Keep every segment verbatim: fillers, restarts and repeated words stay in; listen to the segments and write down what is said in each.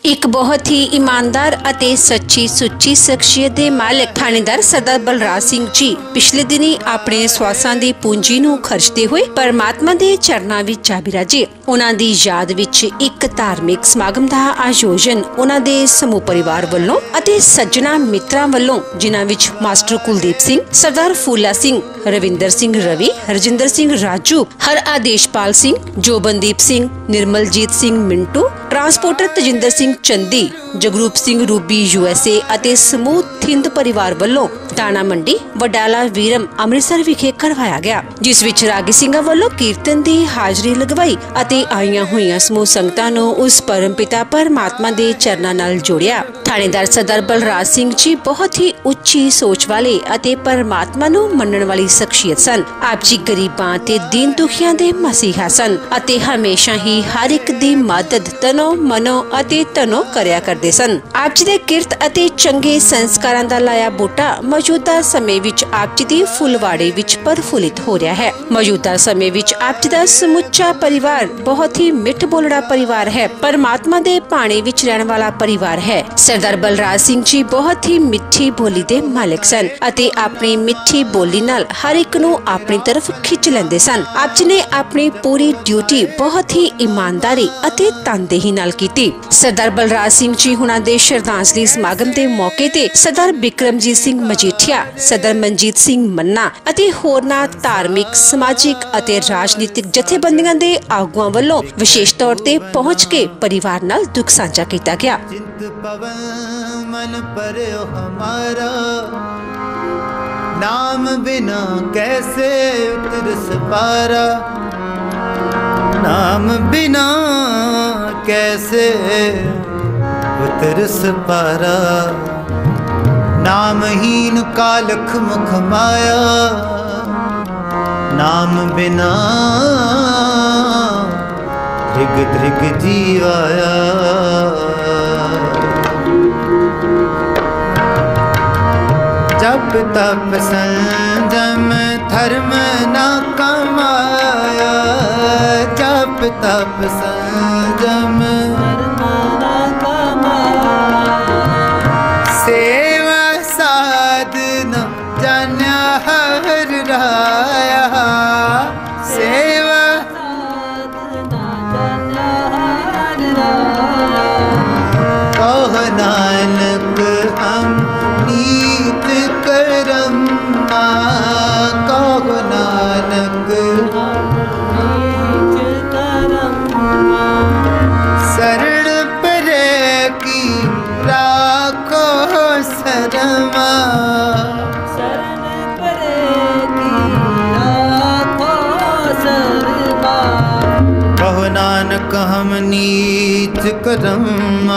एक बहुत ही ईमानदार अते सच्ची सुच्ची शख्सियत दे मालिक थानेदार सरदार बलराज सिंह जी पिछले दिनी अपने स्वासां दी पूंजी नूं खर्चदे हुए परमात्मा दे चरनां विच जा बिराजे। उन्हां दी याद विच एक धार्मिक समागम दा आयोजन उन्हां दे समूह परिवार वल्लों अते सज्जणा मित्रां वल्लों जिन्हां विच मास्टर कुलदीप सिंह, सरदार फूला सिंह, रविंदर सिंह रवि, हरजिंदर सिंह राजू, हर Adeshpal Singh, Jobandeep Singh, Nirmaljit Singh Mintu, transporter Tajinder Singh Chandi, Jagroop Singh Ruby USA अते समूह थिंद परिवार वल्लों दाणा मंडी वडाला वीरम अमृतसर विखे करवाया गया, जिस विच रागी सिंघां वल्लों कीर्तन दी हाजरी लगवाई अते आईयां होईयां समूह संगतां नूं उस परम पिता परमात्मा दे चरनां नाल जोड़िया। थानेदार सरदार बलराज सिंह जी बहुत ही उच्ची सोच वाले अते परमात्मा नूं मनण वाली शख्सियत सन। आप जी गरीबां ते दीन दुखियां दे मसीहा सन अते हमेशा ही हर एक दी मदद तनो मनो अते तनो करया करदे सन। आप जी दे किरत अते चंगे संस्कारां दा लाया बूटा मौजूदा समय विच आप जी दी फुलवाड़े विच प्रफुल्लित हो रहा है। मौजूदा समय विच आप जी दा समुच्चा परिवार बहुत ही मिठ बोलड़ा परिवार है, परमात्मा दे पाणे विच रहण वाला परिवार है। सरदार बलराज सिंह जी बहुत ही मिठी बोली दे मालिक सन अते अपनी मिठी बोली नाल हर एक नूं अपनी तरफ खिंच लैंदे सन। आप जी ने अपनी पूरी ड्यूटी बहुत ही ईमानदारी अते तनदेही नाल कीती। सरदार बलराज सिंह जी हुणां दे श्रद्धांजलि समागम दे मौके ते सरदार बिक्रमजीत सिंह मजीठिया, सरदार मनजीत सिंह मन्ना अते होरनां धार्मिक, समाजिक अते राजनीतिक जथेबंदियां दे आगुआं वल्लों विशेष तौर ते पहुंच के परिवार नाल दुख साझा कीता गया। मन पर हमारा नाम बिना कैसे उतर सपारा, नाम बिना कैसे उतर सपारा, नामहीन का लख मुख माया, नाम बिना ध्रिग ध्रिग जीवाया। जप तप संजम धर्म न कमाया, जप तप संजम धर्म न कमाया, सेवा साधना जान्या हर राया, सेवा साधना जान्या हर राया। कहो नानक हम नीत करम, कहो नानक नीत करम, शरण परे की राखो शरमा, शरण परे की राखो शरमा। कहो नानक हम नीच करम,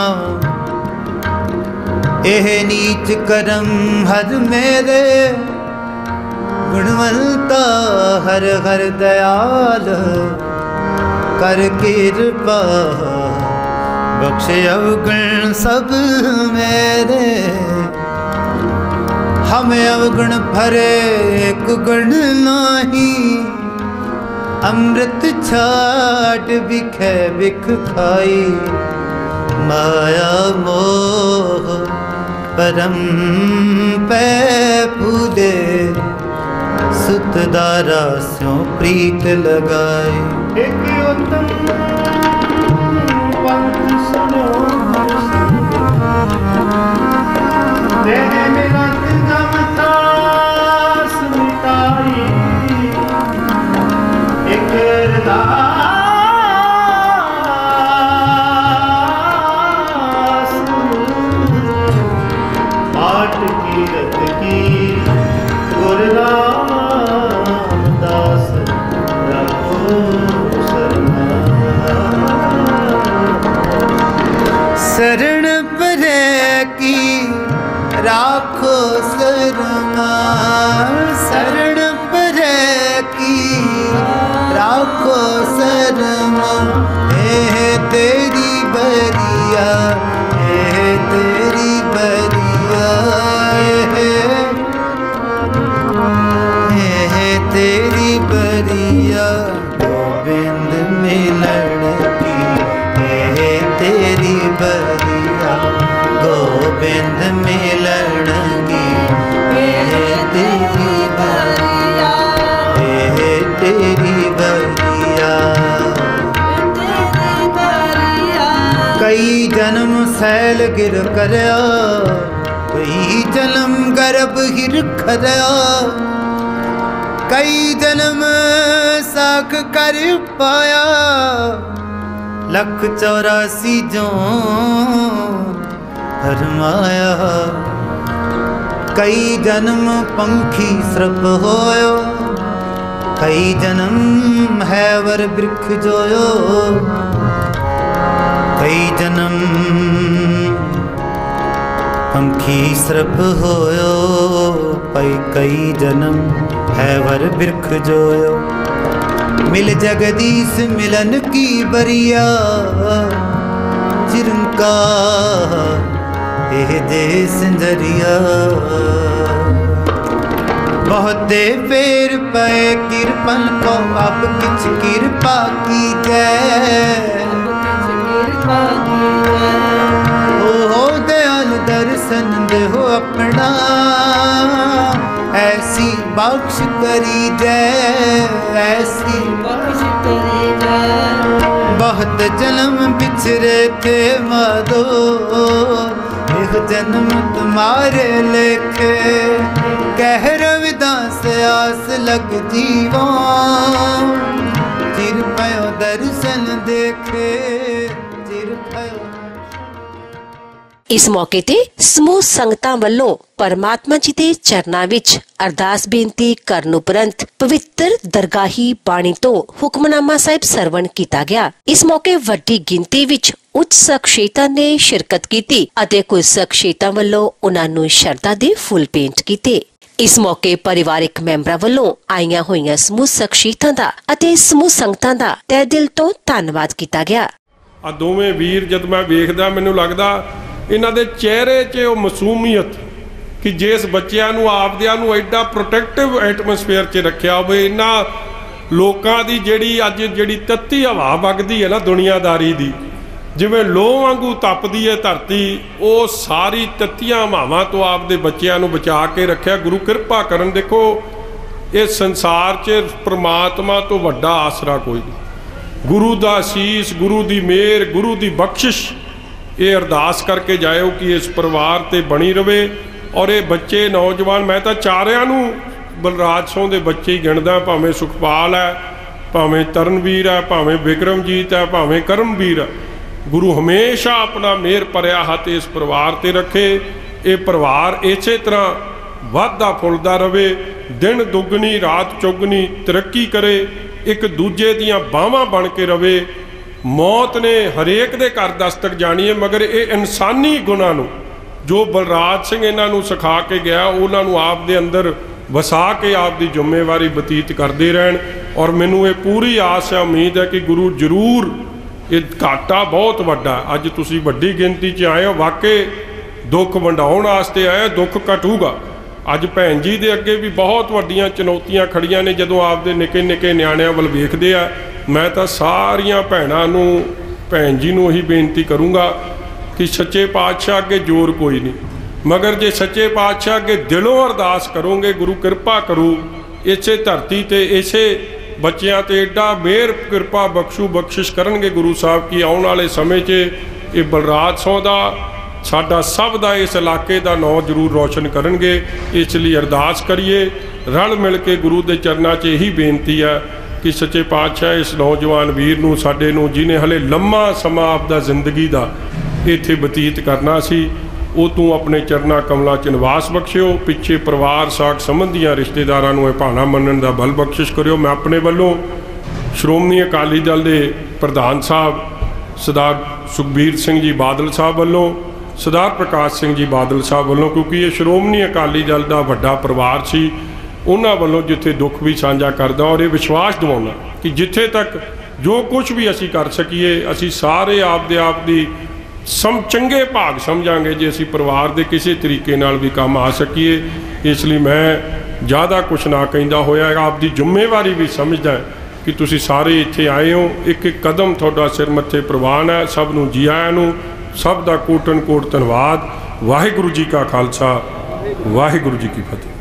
एह नीच करम हर मेरे, गुणवंता हर हर दयाल कर कृपा, बख्शे अवगुण सब मेरे। हमें अवगुण भरे कुगुण नाही, अमृत छाट बिखे बिख खाई, माया मोह परम पै फूले, सुत दारा स्यों प्रीत लगाए। एक उत्तम पंथ सुनो तेरे मेरा जमता सुनताई, एक अरदास शरण परे की राखो शरमा, शरण परे की राखो शरमा। ए तेरी बरिया, ए तेरी बरिया, ए तेरी बरिया, गोविंद मिलन की ए तेरी बरिया। कई जन्म सैल गिर करया, कई जन्म गर्भ हिर खरया, कई जन्म साख कर पाया, लख चौरासी जो फरमाया। कई जन्म पंखी श्रप होयो, कई जन्म हैवर वृक्ष जोयो, कई जन्म पंखी श्रप होयो, कई कई जन्म हैवर वृक्ष जोयो। मिल जगदीश मिलन की बरिया, जिनका एह देश जरिया। बहुते फेर पे किरपन को अब किछ कृपा की जय। ओ दयाल दर्शन देहो अपना, ऐसी बख्श करी जय, ऐसी बख्श करी जय। बहुत जन्म बिछरे थे माधो, एक जन्म तुम्हारे लेखे, कह रविदास आस लग जीवो, चिर पयो दर्शन देखे, चिर पयो। इस मौके ते समूह संगतां वल्लों परमात्मा जी दे चरनां विच अरदास बेनती करन उपरंत पवित्र दरगाही बाणी तो हुक्मनामा साहिब सरवण कीता गया। इस मौके वड्डी गिनती विच उच्च शख्सियतां ने शिरकत कीती अते कुछ शख्सियतां वल्लों उन्हां नूं शरधा दे फुल पेंट कीते। इस मौके परिवारिक मैंबरां वल्लों आईयां होईयां समूह शख्सियतां दा अते समूह संगतां दा तहे दिल तो धन्नवाद कीता गया। आ दोवें वीर जद मैं वेखदा मैनूं लगदा इन्हां दे चेहरे 'च वो मासूमियत कि जिस बच्चों नूं आपदिआं नूं एडा प्रोटैक्टिव एटमोसफेयर 'च रखिया होवे, इन्हां लोकां दी जिहड़ी अज जिहड़ी तत्ती हवा वगदी है ना दुनियादारी दी, जिवें लोह वांगू तपदी है धरती, वो सारी तत्तियां हवावां तो आपदे बच्चों नूं बचा के रखिया। गुरु किरपा करन। देखो इस संसार 'च परमात्मा तो वड्डा आसरा कोई नहीं। गुरु दा आसीस, गुरु दी मेहर, गुरु दी बख्शिश, ये अरदास करके जाओ कि इस परिवार ते बनी रवे। और ये बच्चे नौजवान, मैं तो चारियां नूं बलराज सोह दे बच्चे ही गिणदा, भावें सुखपाल है, भावें तरनवीर है, भावें बिक्रमजीत है, भावें करमवीर है। गुरु हमेशा अपना मेहर भरिया हथ इस परिवार ते रखे। ये परिवार इसे तरह वधदा फुलदा रवे, दिन दुगनी रात चौगनी तरक्की करे, एक दूजे दियां बाहां बन के रवे। मौत ने हरेक दे घर दस्तक जानी है, मगर ये इंसानी गुणां नूं जो बलराज सिंह इन्हां नूं सिखा के गया, उन्हां नूं आप दे अंदर वसा के आप दी जिम्मेवारी बतीत करते रहन। और मैनूं ये पूरी आस है, उम्मीद है कि गुरु जरूर, ये घाटा बहुत वड्डा, अज तुसीं वड्डी गिनती च आए हो, वाकई दुख वंडाउण वास्ते आए, दुख घटूगा। अज भैन जी दे अगे भी बहुत वड्डियां चुनौतियां खड़ियां ने जदों आपदे निके निके निआणिਆਂ वल वेखदे आ। मैं तो सारियां भैणां नूं भैन जी नूं ही बेनती करूँगा कि सच्चे पातशाह अगे जोर कोई नहीं, मगर जे सच्चे पातशाह अगे दिलों अरदास करोगे, गुरु किरपा करू इसे धरती ते इसे बच्चों ते एडा मेहर किरपा बख्शू बख्शिश करनगे गुरु साहब की आने वाले समय च ये बलराज सोह दा साडा सब दा इस इलाके का नौ जरूर रोशन करनगे। इसलिए अरदास करिए रल मिल के गुरु के चरणों च यही बेनती है कि सच्चे पातशाह इस नौजवान वीर नूं साडे नूं जिन्हें हले लम्मा समा आपदा जिंदगी का इत्थे बतीत करना सी, वो तू अपने चरणा कमलों च निवास बख्शियो। पिछे परिवार साख संबंधियां रिश्तेदारां नूं भाना मनण दा बल बख्शिश करियो। मैं अपने वल्लों श्रोमणी अकाली दल के प्रधान साहब सरदार सुखबीर सिंह जी बादल साहब वल्लों, सरदार प्रकाश सिंह जी बादल साहब वल्लों, क्योंकि ये श्रोमणी अकाली दल का वड्डा परिवार सी, उन्हां वल्लों जिथे दुख भी साझा करदा और ये विश्वास दिवाउणा कि जिथे तक जो कुछ भी असी कर सकीए, असी सारे आप दे आप दी सम चंगे भाग समझांगे जे असी परिवार के किसी तरीके नाल भी काम आ सकीए। इसलिए मैं ज़्यादा कुछ ना कहंदा होया आपकी जिम्मेवारी भी समझदा कि तुसी सारे इत्थे आए हो। एक एक कदम तुहाडा सिर मत्थे प्रवान है। सब नूं जी आयां नूं, सब दा कोटन कोट धन्नवाद। वाहिगुरू जी का खालसा, वाहिगुरू जी की फतेह।